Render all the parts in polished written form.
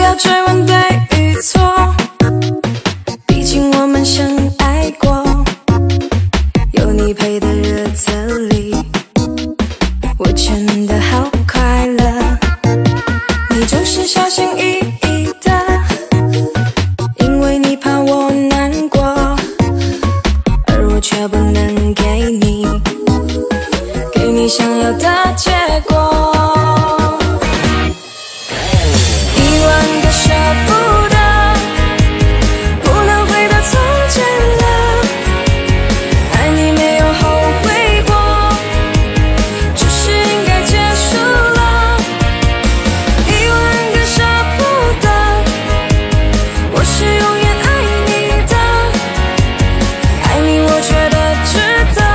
要追问对与错，毕竟我们深爱过。有你陪的日子里，我真的好快乐。你总是小心翼翼的，因为你怕我难过，而我却不能给你想要的结果。1万个舍不得，不能回到从前了，爱你没有后悔过，只是应该结束了。1万个舍不得，我是永远爱你的，爱你我觉得值得。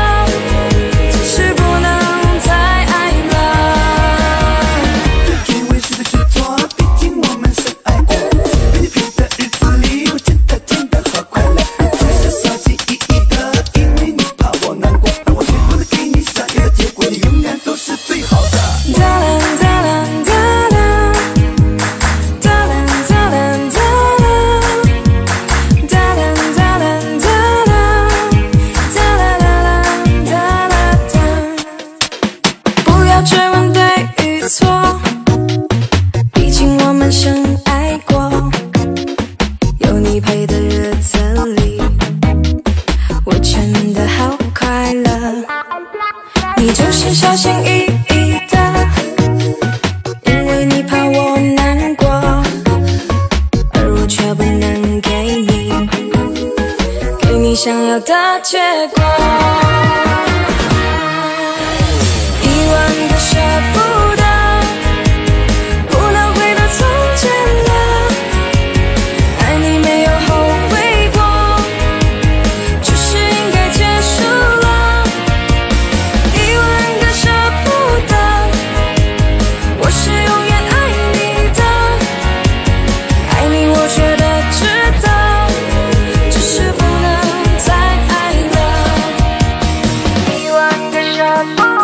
追问对与错，毕竟我们深爱过。有你陪的日子里，我真的好快乐。你总是小心翼翼的，因为你怕我难过，而我却不能给你想要的结果。1万个舍不得，不能回到从前了，爱你没有后悔过，只是应该结束了。1万个舍不得，我是永远爱你的，爱你我觉得值得，只是不能再爱了。1万个舍不得。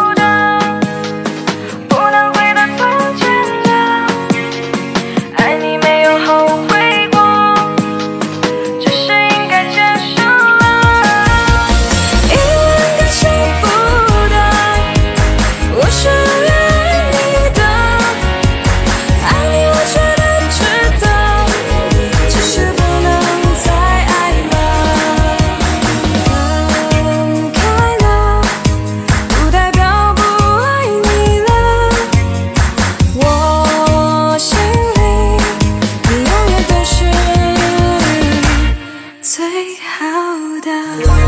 最好的。